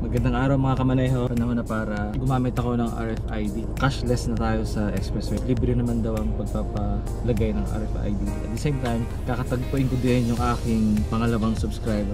Magandang araw mga kamaneho. Panahon na para gumamit ako ng RFID. Cashless na tayo sa expressway. Libre naman daw ang pagpapalagay ng RFID. At the same time, kakatagpuin ko din yung aking pangalawang subscriber.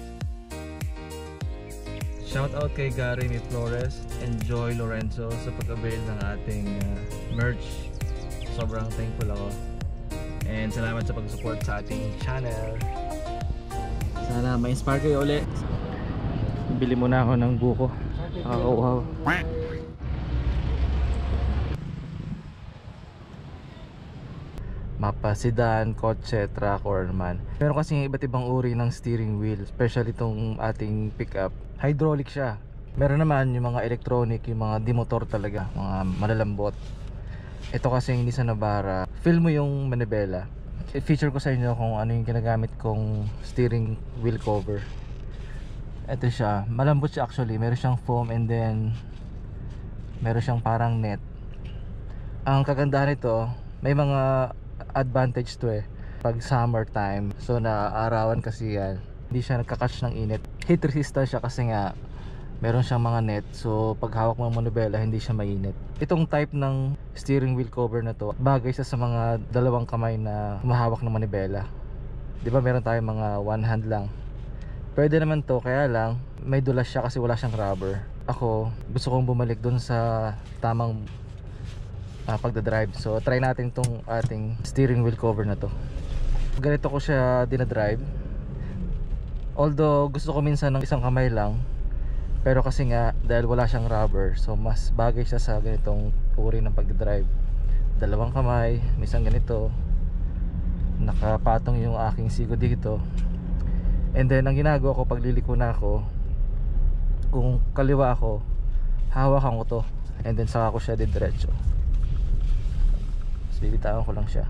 Shout out kay Gary Mi Flores and Joy Lorenzo sa pag-avail ng ating merch. Sobrang thankful ako. And salamat sa pag-support sa ating channel. Sana ma-inspire kayo ulit. Bili muna ako ng buko. Wow. Mapa, sedan, kotse, truck, or man. Meron kasi iba't ibang uri ng steering wheel. Especially itong ating pickup. Hydraulic siya. Meron naman yung mga electronic, yung mga di-motor talaga, mga malalambot. Ito kasi hindi sa Navara. Feel mo yung manibela. I-feature ko sa inyo kung ano yung ginagamit kong steering wheel cover. Ito siya, malambot siya actually. Meron siyang foam and then meron siyang parang net. Ang kagandahan nito, may mga advantage to pag summer time. So naaarawan kasi yan, hindi siya nagkakatch ng init. Heat resistant siya kasi nga meron siyang mga net. So pag hawak mo ng manubela, hindi siya mainit. Itong type ng steering wheel cover na to, bagay siya sa mga dalawang kamay na humahawak ng manubela. Diba meron tayong mga one hand lang. Pwede naman to, kaya lang may dulas siya kasi wala siyang rubber. Ako, gusto kong bumalik dun sa tamang pagdadrive. So try natin tong ating steering wheel cover na to. Ganito ko siya dinadrive. Although gusto ko minsan ng isang kamay lang, pero kasi nga dahil wala siyang rubber, so mas bagay siya sa ganitong uri ng pagdadrive. Dalawang kamay, minsan ganito, nakapatong yung aking sigo dito. And then ang ginagawa ko pag liliko na ako, kung kaliwa ako, hawakan ko to and then saka ko siya didiretso. So bibitawan ko lang siya.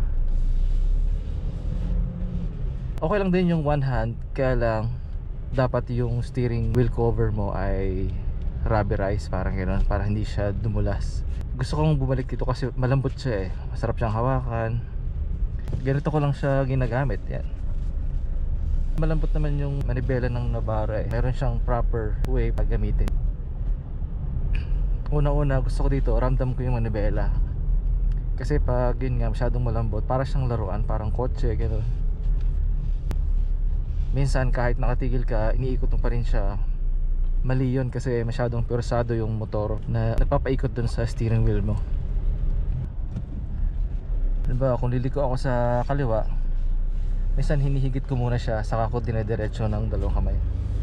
Okay lang din yung one hand, kaya lang dapat yung steering wheel cover mo ay rubberized, parang gano'n, para hindi siya dumulas. Gusto kong bumalik dito kasi malambot siya masarap siyang hawakan. Ganito ko lang siya ginagamit, yan. Malambot naman yung manibela ng Navara meron siyang proper way pag gamitin. Una-una gusto ko dito, ramdam ko yung manibela. Kasi pag yun nga masyadong malambot, para siyang laruan, parang kotse, gano'n. Minsan kahit nakatigil ka, iniikot mo pa rin siya. Mali yun kasi masyadong pursado yung motor na nagpapaikot dun sa steering wheel mo. Diba, kung liliko ako sa kaliwa, minsan hinihigit ko muna siya, saka ko dinediretso ng dalawang kamay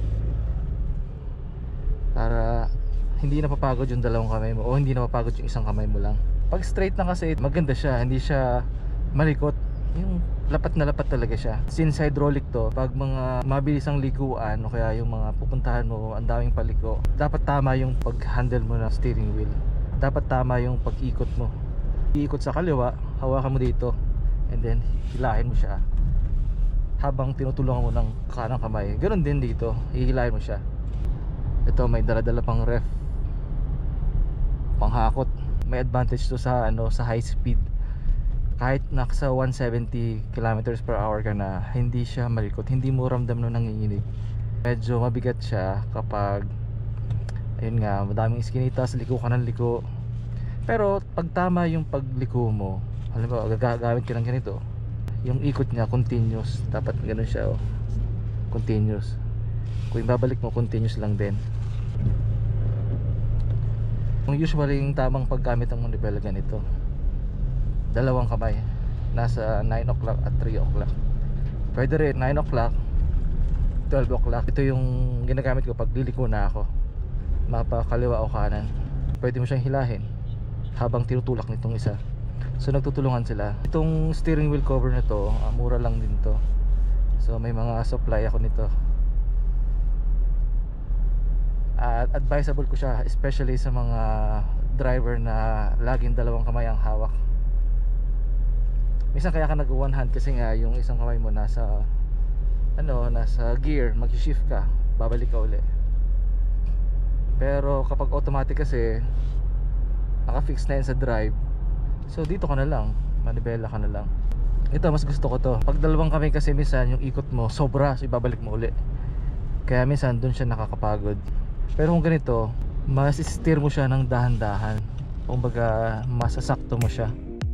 para hindi napapagod yung dalawang kamay mo o hindi napapagod yung isang kamay mo lang. Pag straight na kasi maganda siya, hindi siya malikot, yung lapat na lapat talaga siya. Since hydraulic to, pag mga mabilisang likuan o kaya yung mga pupuntahan mo ang daming paliko, dapat tama yung pag handle mo ng steering wheel, dapat tama yung pag-ikot mo. Iikot sa kaliwa, hawakan mo dito and then hilahin mo siya habang tinutulungan mo ng kanang kamay. Ganon din dito, hihilahin mo siya. Ito may dala-dala pang ref, panghakot. May advantage to sa sa high speed. Kahit nasa 170 kilometers per hour ka na, hindi siya malikot, hindi mo ramdam na nanginginig. Medyo mabigat siya kapag ayun nga, madaming iskinitas, liko ka ng liko. Pero pag tama yung pagliko mo, halimbawa gagamit ka ng ganito, yung ikot niya continuous, dapat gano'n siya continuous. Kung ibabalik mo, continuous lang din. Usually yung tamang paggamit ng manibela ganito, dalawang kamay, nasa 9 o'clock at 3 o'clock. Pwede rin 9 o'clock, 12 o'clock. Ito yung ginagamit ko pag liliko na ako, mapa kaliwa o kanan. Pwede mo siyang hilahin habang tinutulak nitong isa. So nagtutulungan sila. Itong steering wheel cover na to, mura lang din to. So may mga supply ako nito. At advisable ko siya, especially sa mga driver na laging dalawang kamay ang hawak. Minsan kaya ka nag one hand kasi nga yung isang kamay mo nasa nasa gear, mag-shift ka, babalik ka uli. Pero kapag automatic kasi naka-fix na yan sa drive, so dito ka na lang, manibela ka na lang. Ito mas gusto ko to. Pag dalawang kamay kasi minsan yung ikot mo sobra, so ibabalik mo uli. Kaya minsan dun siya nakakapagod. Pero kung ganito, mas steer mo siya ng dahan-dahan, kumbaga masasakto mo siya.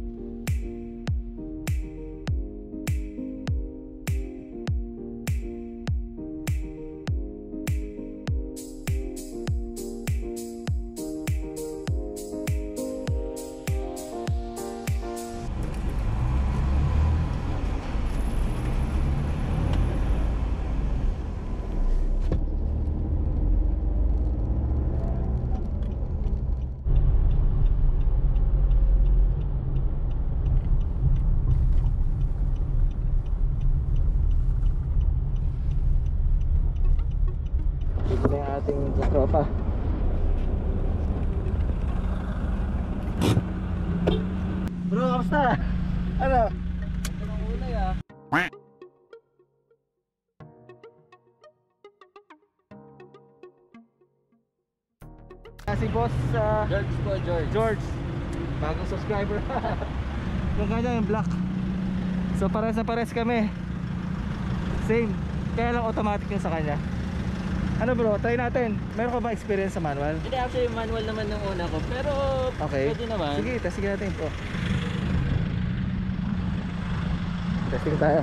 Ito na yung ating tropa. Bro, kamusta? Ano? Ito ng ulay ah. Si boss George po, George, bagong subscriber. Yung kanya yung black. So pares na pares kami. Same. Kaya lang automatic yung sa kanya. Ano bro, try natin. Meron ka ba experience sa manual? Hindi, actually manual naman ng una ko. Pero Okay. pwede naman. Sige, testing natin po. Testing tayo.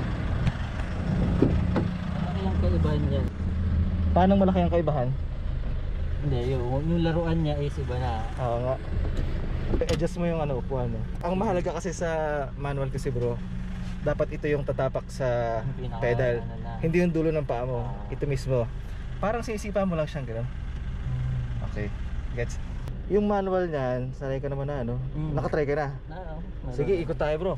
Malaki ang kaibahan niya. Paano malaki ang kaibahan? Hindi, yung laruan niya is iba na. Oo nga. I-adjust mo yung upuan mo. Ang mahalaga kasi sa manual kasi bro, dapat ito yung tatapak sa Pinaka, pedal. Hindi yung dulo ng paa mo. Ito mismo. Parang sisipa mo lang siyang gano'n. Okay, gets. Yung manual niyan, sanay ka naman na Nakatry ka na. Sige, ikot tayo bro.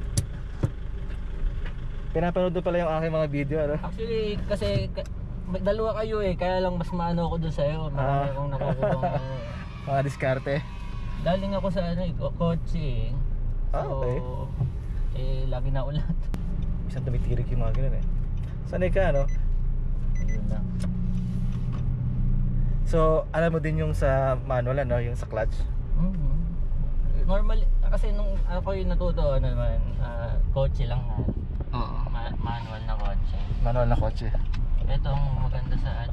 Pinapanood mo pala yung aking mga video Actually, kasi dalawa kayo kaya lang mas maano ako dun sa'yo. Marami akong nakukuha. Mga diskarte. Daling ako sa kotse So, okay. Lagi na ulan. Isang tumitirik yung mga gano'n Sanay ka Ayun lang. So, alam mo din yung sa manual yung sa clutch? Normal, kasi nung ako yung natuto naman, kotse lang Oo. manual na kotse. Manual na kotse. Ito ang maganda sa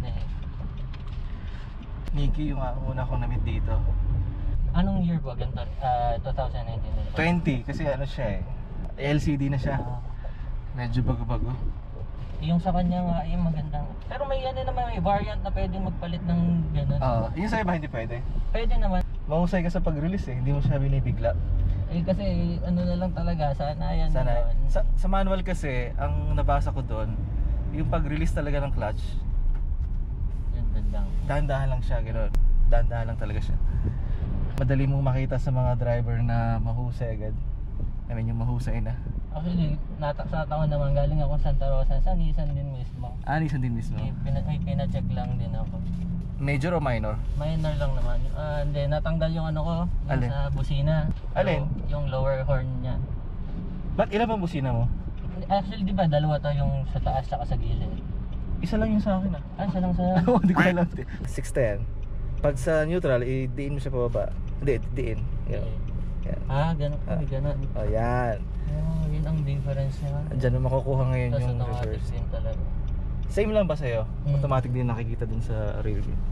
Nikki yung una kong na-meet dito. Anong year ba ganito? 2019 20 kasi siya LCD na siya. Medyo bago-bago. Yung sa kanya nga yung magandang. Pero may naman, may variant na pwedeng magpalit ng gano'n. Yung sa iba hindi pwede. Pwede naman. Mahusay ka sa pag-release hindi mo siya binibigla. Kasi ano na lang talaga, sana yan. Sa manual kasi, ang nabasa ko doon, yung pag-release talaga ng clutch, Yan lang. dahan-dahan lang siya, gano'n. Dahan-dahan lang talaga siya. Madali mong makita sa mga driver na mahusay agad. Yung mahusay na. Actually, sa taon naman, galing ako Santa Rosa, sa Nissan din mismo. Nissan din mismo. May pina-check lang din ako. Major o minor? Minor lang naman. Hindi, natanggal yung ko, yung Alin? sa busina. Alin? Yung lower horn niya. Ba't ilan bang busina mo? Actually, di ba, dalawa to yung sa taas at sa gilid. Isa lang yung sa akin Isa lang sa... Hindi ko alam. 610. Pag sa neutral, i-diin mo siya pababa. Hindi, diin. Yan. Ganun. Oh, yan. Yun ang difference niya. Diyan mo makukuha ngayon Tapos yung automatic reverse. din talaga. Same lang ba sa'yo? Automatic din nakikita dun sa rear view.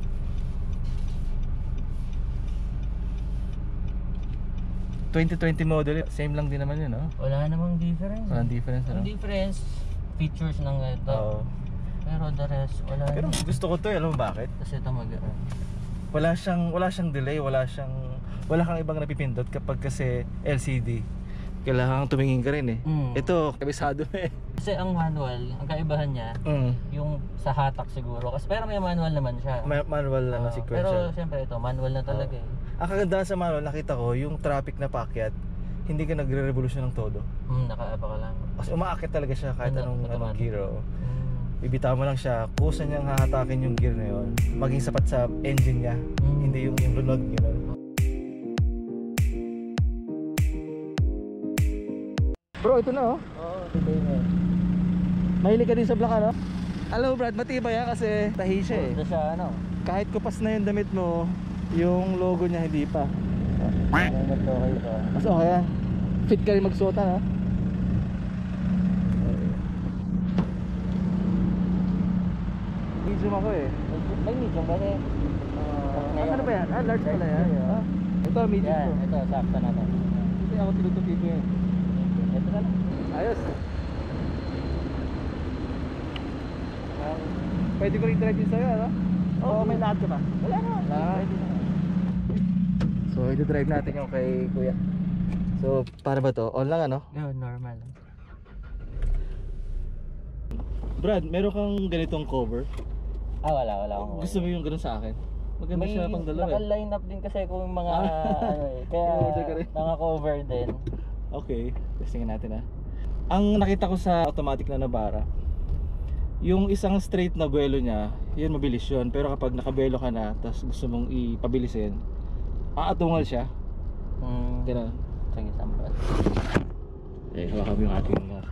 ...2020 model, same lang din naman yun, Wala namang difference. Walang difference, Ang difference, features ng ito. Oo. Pero the rest, wala. Pero gusto ko to, alam mo bakit? Kasi ito Wala siyang delay, wala kang ibang napipindot kapag kasi LCD. Kailangan tumingin ka rin Ito, kabisado na Kasi ang manual, ang kaibahan niya, yung sa hatak siguro. Pero may manual naman siya. Manual na sequential. Pero siyempre ito, manual na talaga Ang kagandahan sa manual, nakita ko, yung traffic na paakyat, hindi ka nagre-revolution ng todo. Nakaaba ka lang. Kasi umaakyat talaga siya kahit anong gear. Bibitaw mo lang siya, kusa niyang hahatakin yung gear na yun, maging sapat sa engine niya, hindi yung lunod, Bro, ito na Dito yun Mahilig ka din sa black Hello Brad, matibay kasi tahi siya Ito siya Kahit kupas na yung damit mo, yung logo niya hindi pa. Mas okay pa. Mas okay yan. Fit ka rin magsuotan Zoom ako May medium kasi. Ano ba yan? Large pala yan. Ito, medium Yan, to. ito, sakto na to. Kasi ako tinutupi ko yan. Ito na lang. Ayos. Pwede ko rin drive yun sa'yo, ano? Oo, may lahat ka ba? Wala na. Pwede na. So, i-drive natin yung kay kuya. So, paano ba to? On lang, ano? No, normal. Brad, meron kang ganitong cover. Wala akong. Gusto mo yung ganun sa akin? Maganda siya pang dalawa eh. Naka-line up din kasi kung yung mga ano eh. Kaya Order ka rin. naka-cover din. Okay, testingin natin Ang nakita ko sa automatic na Navara, yung isang straight na buwelo niya, yun mabilis yun. Pero kapag nakabuwelo ka na, tapos gusto mong ipabilisin, aatungal siya. Ganun. Sige, sample. Hawakan mo yung ating camera.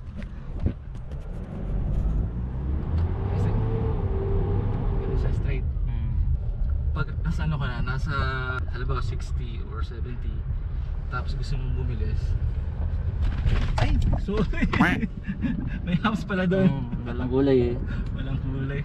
Kasi, ganun siya straight. Pag nasa ano ka na, nasa halimbawa 60 or 70, tapos gusto mong bumilis, ay, sorry. May humps pala doon. Walang gulay eh. Walang kulay.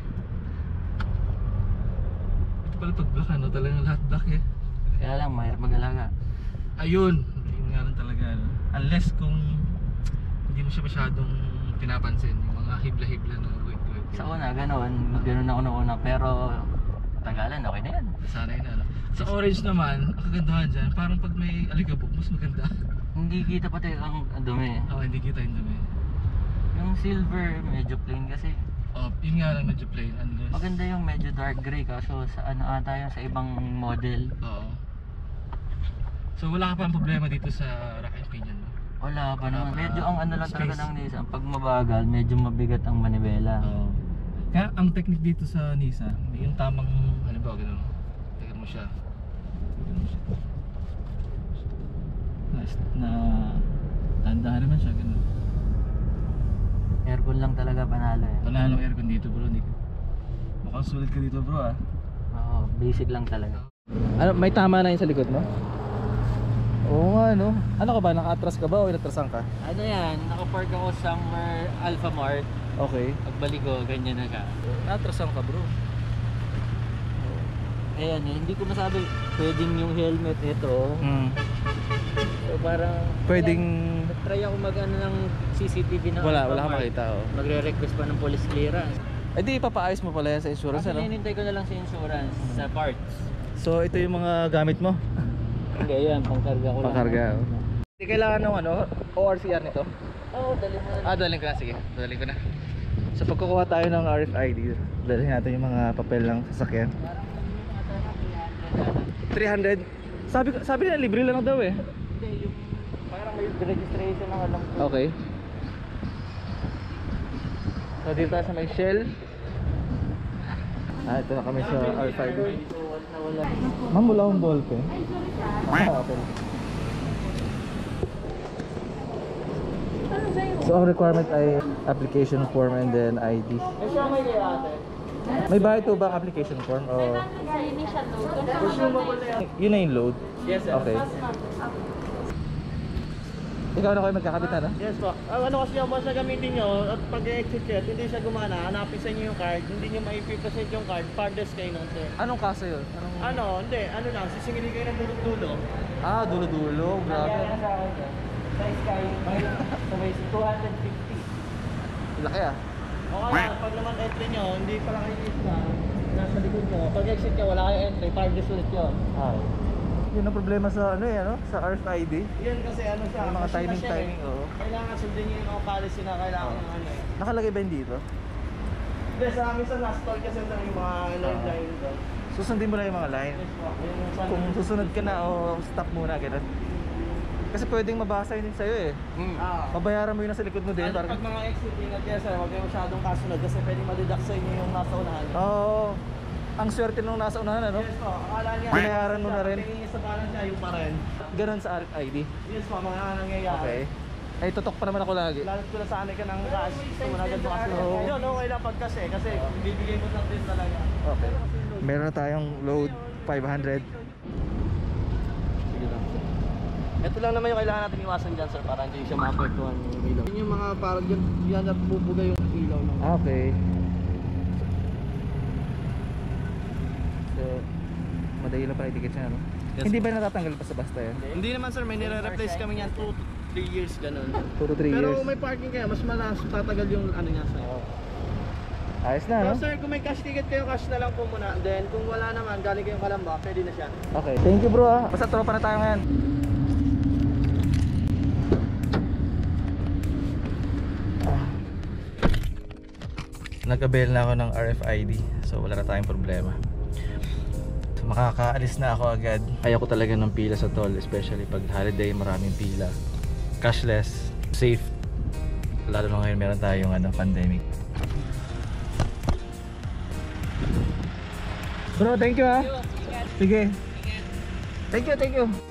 Ito pala pag black, ano, talagang lahat black eh. Kaya lang, mahirap mag-alaga. Ayun, yun nga lang talaga, ano. Unless kung hindi mo siya masyadong pinapansin, yung mga hibla-hibla na wait. Sa una, ganun ako nung una. Pero, tagalan, okay na yan. Sana yun, ano. Sa orange naman, ang kagandahan dyan, parang pag may alikabok, mas maganda. Hindi kita pati ang dumi. Hindi kita yung dumi. Yung silver, medyo plain kasi. Yun nga lang, medyo plain. Unless, Maganda yung medyo dark gray kaso sa ano ata yun, sa ibang model. oo. So wala ka pa ang problema dito sa rack and pinion mo? Wala pa naman. Medyo ang ano lang talaga space. ng Nissan. Pag mabagal, medyo mabigat ang manibela. Oo. Kaya ang technique dito sa Nissan, yung tamang, halimbawa gano'n, tingnan mo siya. Tingnan mo siya. Dahan-dahan naman siya, gano'n. Aircon lang talaga panalo eh. Panalong aircon dito bro, mukhang sulit ka dito bro Oo, basic lang talaga. Ano, may tama na yun sa likod mo? Oo nga no. Ano ka ba, naka-atras ka ba o inatrasan ka? Ano yan, nakapark ako somewhere Alphamart. Okay. Pagbalik ko, ganyan na ka. Natrasan ka bro. Ayan, hindi ko masabi pwedeng yung helmet ito. So parang Pwedeng try ako mag-ano ng CCTV ng wala kang Alphamart. makita Magre-request pa ng police clearance. Eh di ipapaayos mo pala yan sa insurance Kasi ano? hinintay ko na lang sa insurance, sa parts. So ito yung mga gamit mo? Hindi, yan, pangkarga ko lang. Pangkarga. Hindi kailangan ng ano, ORCR nito? Oo, dali mo na. Dalhin ko na, sige. Dalhin ko na. So pagkukuha tayo ng RFID, dalhin natin yung mga papel ng sasakyan. 300? Sabi na libre lang daw eh. Hindi, yung parang may registration na alam ko. Okay. So dito tayo sa may Shell. Ito na kami sa RFID. Ma'am, wala akong ballpen. Okay. So ang requirement ay application form and then ID. May bayad to ba ang application form? O Sa initial load. yun na yung load? Yes, sir. Okay. Ikaw na kayo magkakabit na? Yes po. Ano kasi yung basta gamitin nyo at pag-exit yet, hindi siya gumana, hanapin sa inyo yung card, hindi nyo maipipresent yung card, farthest kayo nun, sir. Anong kaso yun? Ano lang, sisingilin kayo ng dulo-dulo. Dulo-dulo. Grabe. Sa akin, sir. Sa Sky, sa may 250. Laki ah. O kaya, pag naman entry nyo, hindi pala kayo na nasa likod nyo. Pag exit nyo, wala kayo entry, farthest ulit yun. Yun ang problema sa sa RFID. Yan kasi ano siya, Yung mga machine na siya timing, oo. Kailangan sundin nyo yung mga policy na kailangan ng ano eh. Nakalagay ba yun dito? Hindi, sa amin sa na-stall kasi na yung mga line doon. Susundin mo na yung mga line. Yes po. Yung sa Kung susunod ka na o stop muna, ganun. Kasi pwedeng mabasa yun sa'yo eh. Mabayaran mo yun nasa likod mo din. Pag mga exit, ingat kayo sir, huwag kayo masyadong kasunod kasi pwedeng madeduct sa inyo yung nasa unahan. Oo. Ang swerte nung nasa unahan ano? Yes po, akala niya. Binayaran mo na rin. Tingin sa parang siya yung pa rin. Ganun sa RFID. Yes po, mga nangyayari. Okay. Ay, tutok pa naman ako lagi. Lalat ko na sanay ka ng cash. Gusto mo na agad makasunod. Oo. Yun, okay lang pag kasi bibigay mo lang din talaga. Okay. Meron na tayong load 500. Sige lang. Ito lang naman yung kailangan natin iwasan dyan sir para hindi siya maapektuhan yung ilaw. Yun yung mga parang yan na bubuga yung ilaw ng Okay. So, madali lang pala i-ticket siya, no? Yes, Hindi po. ba natatanggal basta-basta yan? Hindi naman sir, may nire-replace kami niyan 2 to 3 years ganun. 2 to 3 Pero years. kung may parking kayo, mas malas tatagal yung ano niya sir. Ayos na, no? So sir, kung may cash ticket kayo, cash na lang po muna. Then kung wala naman, galing kayong Kalamba, pwede na siya. Okay. Thank you, bro, ah. Basta tropa na tayo ngayon. Nag-avail na ako ng RFID, so wala na tayong problema. So makakaalis na ako agad. Ayaw ko talaga ng pila sa toll, especially pag holiday, maraming pila. Cashless, safe. Lalo na ngayon meron tayong pandemic. Bro, thank you, ah. Sige. Thank you, thank you.